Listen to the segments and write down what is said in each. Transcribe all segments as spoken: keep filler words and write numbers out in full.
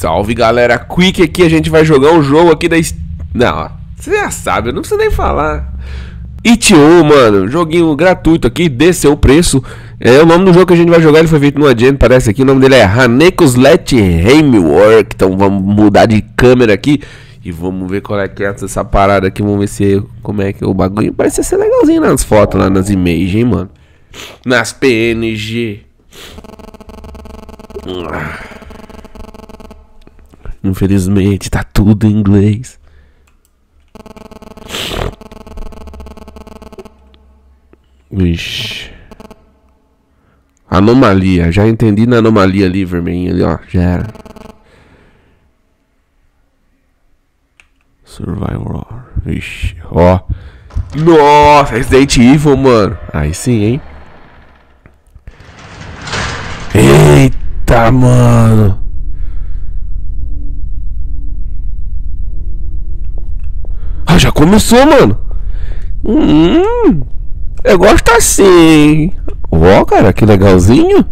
Salve galera, Quick aqui, a gente vai jogar um jogo aqui da... Não, você já sabe, eu não preciso nem falar. It O, mano, joguinho gratuito aqui, desceu o preço. É o nome do jogo que a gente vai jogar, ele foi feito no Adyen, parece aqui. O nome dele é Hanekos Let Framework. Então vamos mudar de câmera aqui e vamos ver qual é que é essa parada aqui. Vamos ver se como é que é o bagulho. Parece ser legalzinho nas fotos, lá nas imagens, hein, mano. Nas P N G. Infelizmente tá tudo em inglês. Vixe. Anomalia, já entendi na anomalia ali, vermelhinha ali, ó, já era. Survival, vixe, ó. Nossa, Resident Evil, mano. Aí sim, hein. Eita, mano. Ah, já começou, mano. Hum, eu gosto assim. Ó, cara, que legalzinho.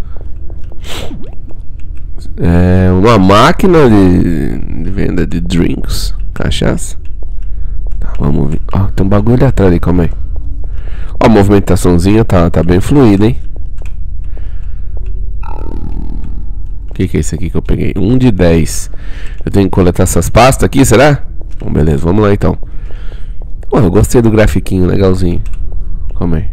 É uma máquina de, de venda de drinks, cachaça. Tá, vamos ver. Ó, tem um bagulho ali atrás ali, calma aí. Ó, a movimentaçãozinha tá, tá bem fluida, hein. O que que é isso aqui que eu peguei? um de dez. Eu tenho que coletar essas pastas aqui, será? Bom, beleza, vamos lá então. Pô, eu gostei do grafiquinho, legalzinho. Calma aí.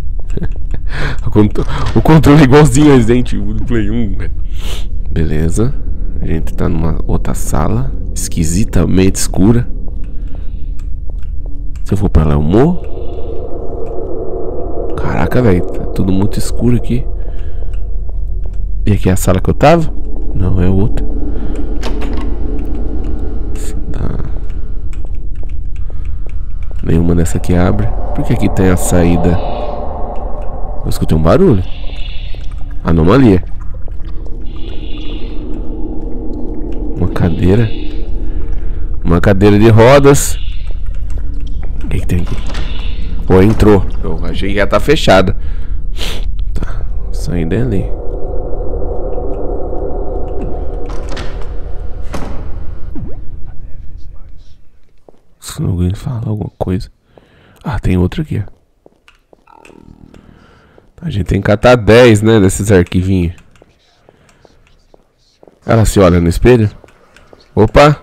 O controle é igualzinho ao Resident Evil do Play um, né? Beleza. A gente tá numa outra sala esquisitamente escura. Se eu for pra lá eu morro. Caraca, velho, tá tudo muito escuro aqui. E aqui é a sala que eu tava? Não, é outra. Tá. Nenhuma dessa aqui abre. Por que aqui tem a saída? Eu escutei um barulho. Anomalia. Uma cadeira. Uma cadeira de rodas. O que que tem aqui? Pô, entrou. Eu achei que ia estar fechada. Tá, saída é ali. Se alguém fala alguma coisa. Ah, tem outra aqui, ó. A gente tem que catar dez, né, desses arquivinhos. Ela se olha no espelho. Opa.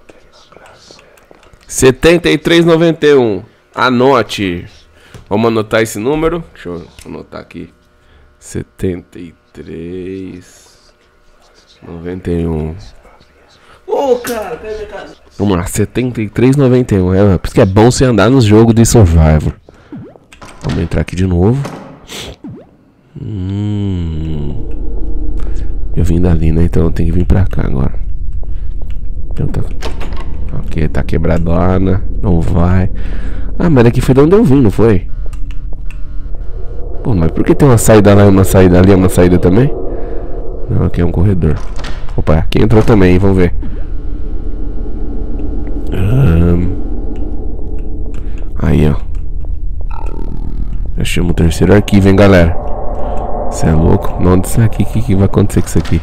setenta e três noventa e um. Anote. Vamos anotar esse número. Deixa eu anotar aqui. setenta e três noventa e um. Ô, oh, cara, cadê minha casa? Vamos lá, setenta e três noventa e um. É, por isso que é bom você andar nos jogos de Survivor. Vamos entrar aqui de novo. Hum. Eu vim dali, né? Então eu tenho que vir pra cá agora. Então tá. Ok, tá quebradona. Não vai. Ah, mas daqui foi de onde eu vim, não foi? Pô, mas por que tem uma saída lá e uma saída ali? Uma saída também? Não, aqui é um corredor. Opa, aqui entrou também, hein? Vamos ver. Um... Aí, ó. Eu chamo o terceiro arquivo, hein, galera. Você é louco? Não, isso aqui, o que, que vai acontecer com isso aqui?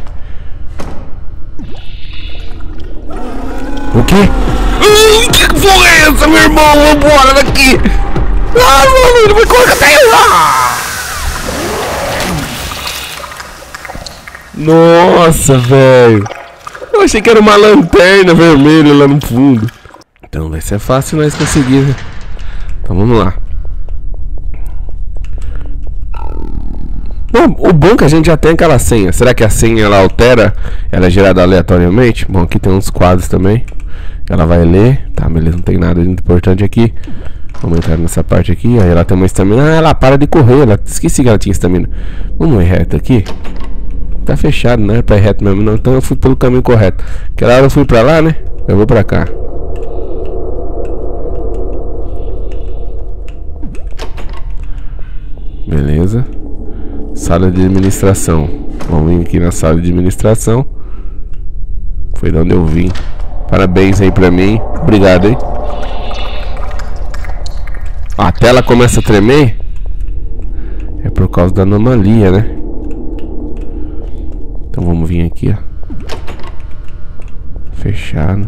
O quê? Ai, que porra é essa, meu irmão? Vambora daqui! Ah, mano, ele vai colocar até lá! Nossa, velho! Eu achei que era uma lanterna vermelha lá no fundo. Então vai ser fácil nós conseguir, né? Então vamos lá. Bom, o bom é que a gente já tem aquela senha. Será que a senha ela altera? Ela é gerada aleatoriamente? Bom, aqui tem uns quadros também. Ela vai ler. Tá, beleza, não tem nada de importante aqui. Vamos entrar nessa parte aqui. Aí ela tem uma estamina. Ah, ela para de correr. Ela... Esqueci que ela tinha estamina. Vamos ir reto aqui. Tá fechado, né? Pra ir reto mesmo. Não, então eu fui pelo caminho correto. Aquela hora eu fui pra lá, né? Eu vou pra cá. Beleza. Sala de administração. Vamos vir aqui na sala de administração. Foi de onde eu vim. Parabéns aí pra mim. Obrigado, hein. A tela começa a tremer. É por causa da anomalia, né? Então vamos vir aqui, ó. fechado.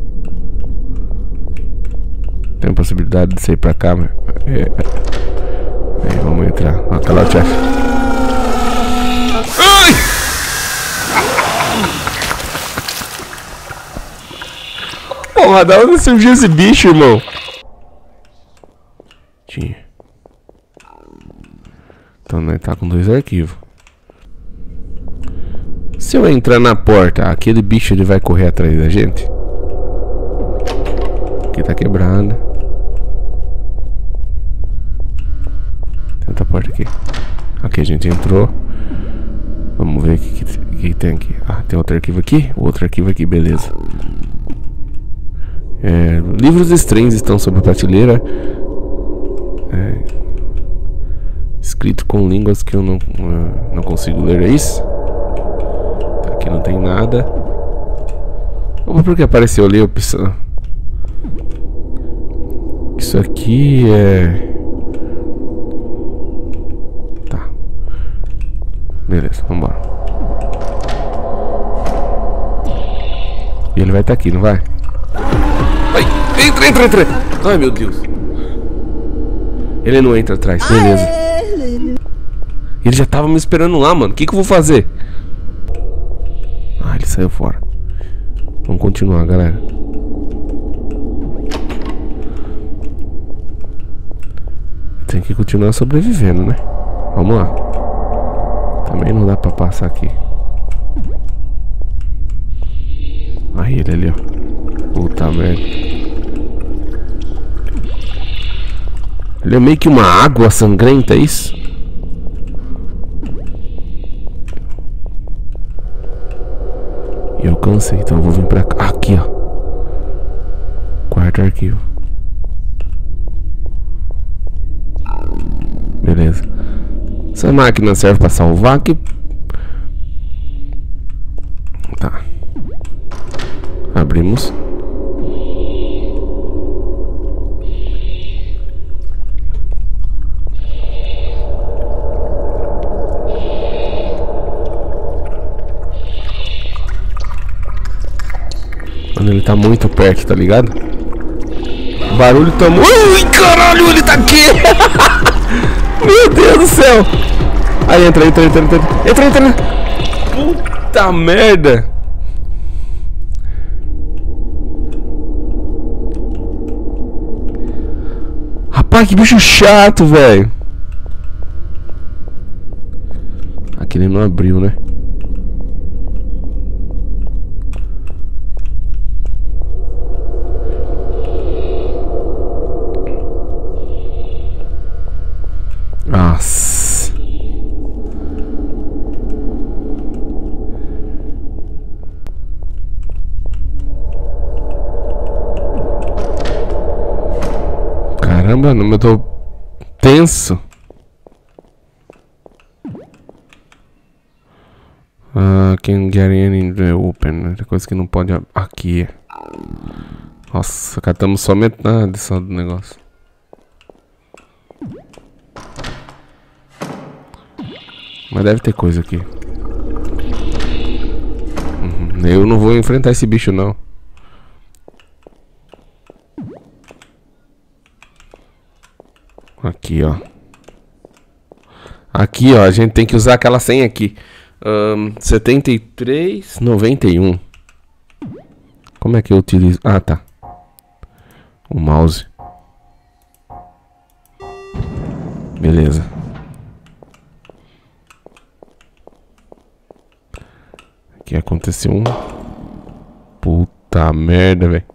Tem a possibilidade de sair pra cá, mas... É... Aí, vamos entrar. Ó, tá lá o chefe. Ai! Porra, da onde surgiu esse bicho, irmão? Tinha. Então nós tá com dois arquivos. Se eu entrar na porta, aquele bicho ele vai correr atrás da gente? Aqui tá quebrada. Tem outra porta aqui. Aqui a gente entrou. Vamos ver o que, que, que tem aqui. Ah, tem outro arquivo aqui. Outro arquivo aqui, beleza. É, livros estranhos estão sobre a prateleira. É, escrito com línguas que eu não, uh, não consigo ler, é isso? Aqui não tem nada. Opa, por que apareceu ali a opção? Isso aqui é... Tá. Beleza, vambora. E ele vai estar aqui, não vai? Ai, entra, entra, entra. Ai, meu Deus. Ele não entra atrás, beleza. Ele já tava me esperando lá, mano. O que que eu vou fazer? Ah, ele saiu fora. Vamos continuar, galera. Tem que continuar sobrevivendo, né? Vamos lá. Também não dá pra passar aqui. Aí ele ali, ó. Puta merda. Ele é meio que uma água sangrenta, é isso? E eu cansei, então eu vou vir pra cá. Aqui, ó. Quarto arquivo. Beleza. Essa máquina serve pra salvar aqui. Tá. Abrimos. Mano, ele tá muito perto, tá ligado? O barulho tá muito... Ui, caralho, ele tá aqui! Meu Deus do céu! Aí, entra, entra, entra, entra, entra, entra! Puta merda! Rapaz, que bicho chato, velho! Aquele não abriu, né? Nossa. Caramba, não, eu tô tenso. Ah, can get in the open. É coisa que não pode. Aqui. Nossa, catamos só metade só do negócio. Mas deve ter coisa aqui. Uhum. Eu não vou enfrentar esse bicho, não. Aqui, ó. Aqui, ó. A gente tem que usar aquela senha aqui. Um, setenta e três, noventa e um. Como é que eu utilizo? Ah, tá. O mouse. Beleza. Aqui aconteceu um... Puta merda, velho.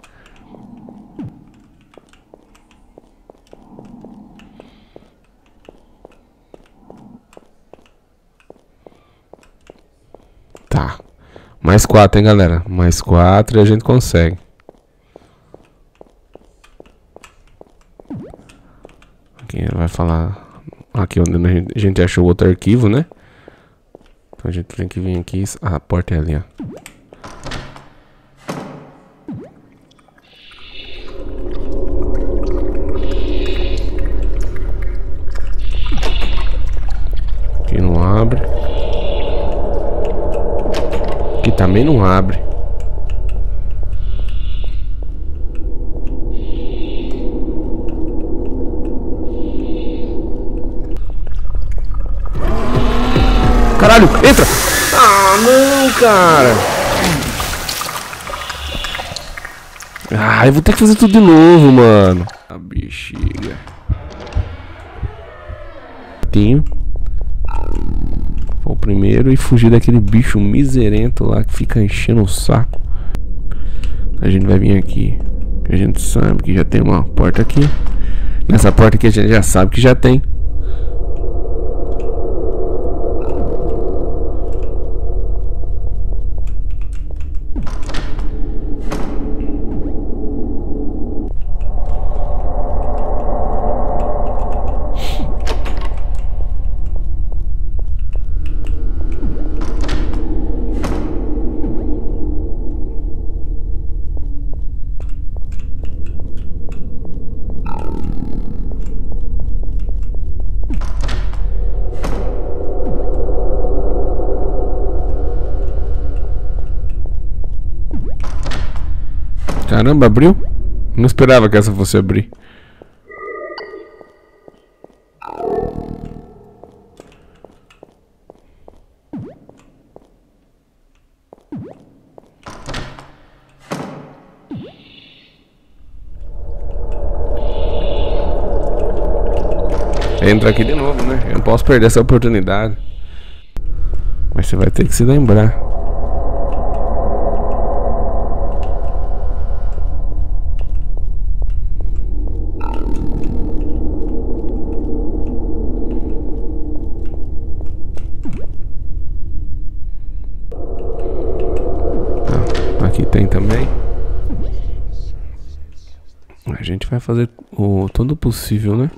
Tá. Mais quatro, hein, galera? Mais quatro e a gente consegue. Aqui vai falar... Aqui onde a gente achou outro arquivo, né? Então a gente tem que vir aqui. Ah, a porta é ali, ó. Aqui não abre. Aqui também não abre. Entra! Ah, não, cara! Ah, eu vou ter que fazer tudo de novo, mano. A bexiga. Tinho. Vou primeiro e fugir daquele bicho miserento lá que fica enchendo o saco. A gente vai vir aqui. A gente sabe que já tem uma porta aqui. Nessa porta aqui a gente já sabe que já tem. Caramba, abriu? Não esperava que essa fosse abrir. Entra aqui de novo, né? Eu não posso perder essa oportunidade. Mas você vai ter que se lembrar. Aqui tem também. A gente vai fazer o todo possível, né?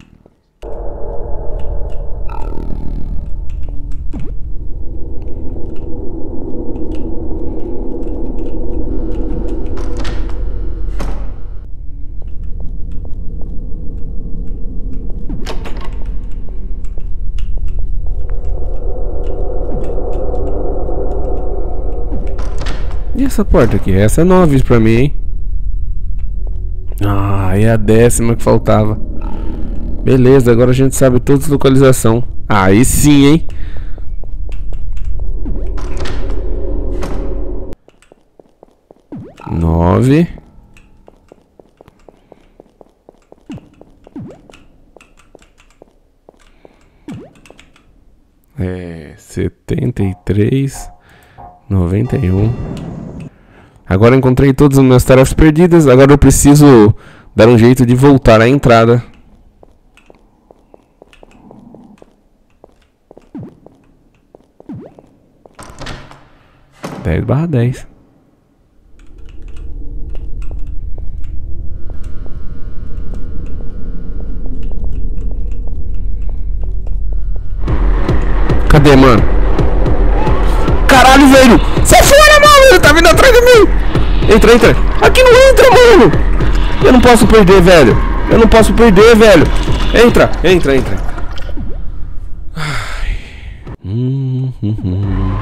E essa porta aqui? Essa é nova pra mim, hein? Ah, é a décima que faltava. Beleza, agora a gente sabe toda a localização. Aí sim, hein? Nove. É, setenta e três. Noventa e um. Agora encontrei todas as minhas tarefas perdidas. Agora eu preciso dar um jeito de voltar à entrada. Dez barra dez. Cadê, mano? Caralho, velho! Sai fora, mano! Ele tá vindo atrás de mim! Entra, entra! Aqui não entra, mano! Eu não posso perder, velho! Eu não posso perder, velho! Entra, entra, entra! Ai. Hum, hum, hum.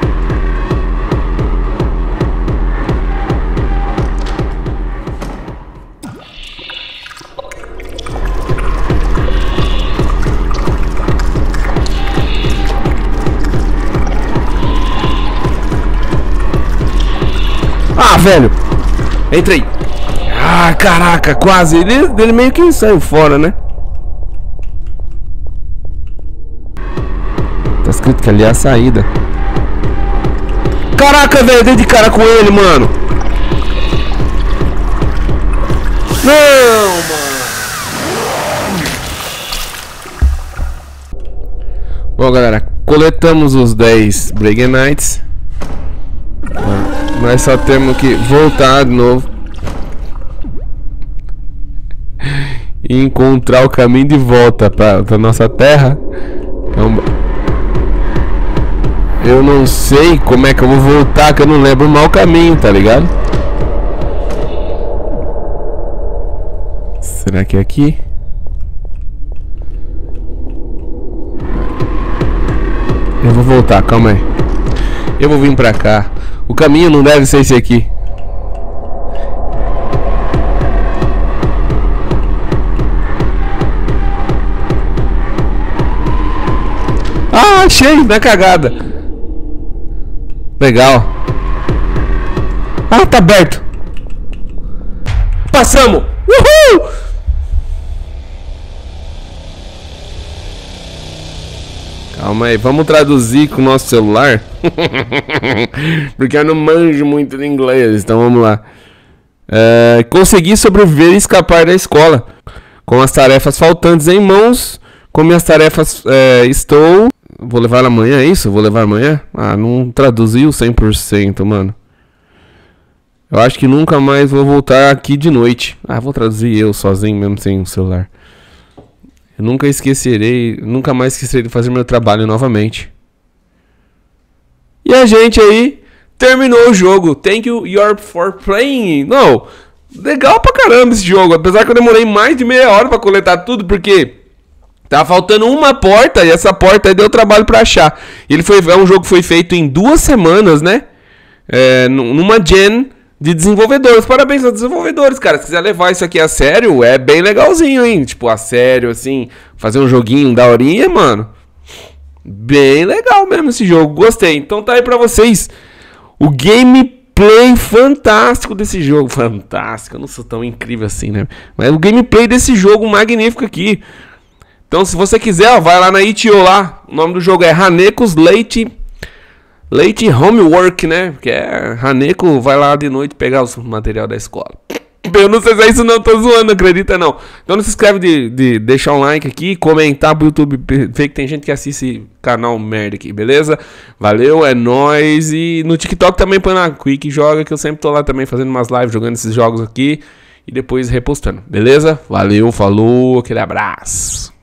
Ah, velho! Entrei! Ah, caraca, quase! Ele, ele meio que saiu fora, né? Tá escrito que ali é a saída. Caraca, velho! Dei de cara com ele, mano! Não, mano! Bom, galera, coletamos os dez Breguenites. Mas só temos que voltar de novo e encontrar o caminho de volta para a nossa terra. Eu não sei como é que eu vou voltar, que eu não lembro mal o caminho, tá ligado? Será que é aqui? Eu vou voltar, calma aí. Eu vou vir pra cá. O caminho não deve ser esse aqui. Ah, achei, na cagada. Legal. Ah, tá aberto. Passamos. Uhul! Calma aí, vamos traduzir com o nosso celular. Porque eu não manjo muito de inglês, então vamos lá. É, consegui sobreviver e escapar da escola. Com as tarefas faltantes em mãos. Com minhas tarefas é, estou... Vou levar amanhã, é isso? Vou levar amanhã? Ah, não traduziu cem por cento, mano. Eu acho que nunca mais vou voltar aqui de noite. Ah, vou traduzir eu sozinho mesmo sem o celular. Eu nunca esquecerei, nunca mais esquecerei de fazer meu trabalho novamente. E a gente aí terminou o jogo. Thank you you're for playing. Não, legal pra caramba esse jogo. Apesar que eu demorei mais de meia hora pra coletar tudo, porque tava faltando uma porta e essa porta aí deu trabalho pra achar. Ele foi, é um jogo que foi feito em duas semanas, né? É, numa gen de desenvolvedores. Parabéns aos desenvolvedores, cara. Se quiser levar isso aqui a sério, é bem legalzinho, hein? Tipo, a sério, assim, fazer um joguinho da horinha, mano. Bem legal mesmo esse jogo, gostei. Então tá aí pra vocês o gameplay fantástico desse jogo. Fantástico, eu não sou tão incrível assim, né? Mas o gameplay desse jogo magnífico aqui. Então se você quiser, ó, vai lá na itch ponto io lá. O nome do jogo é Haneko's Late... Late Homework, né? Que é Haneko vai lá de noite pegar o material da escola. Eu não sei se é isso, não, tô zoando, acredita não. Então não se inscreve de, de deixar um like aqui, comentar pro YouTube, ver que tem gente que assiste esse canal merda aqui, beleza? Valeu, é nóis. E no TikTok também põe na Quick Joga, que eu sempre tô lá também fazendo umas lives, jogando esses jogos aqui e depois repostando, beleza? Valeu, falou, aquele abraço.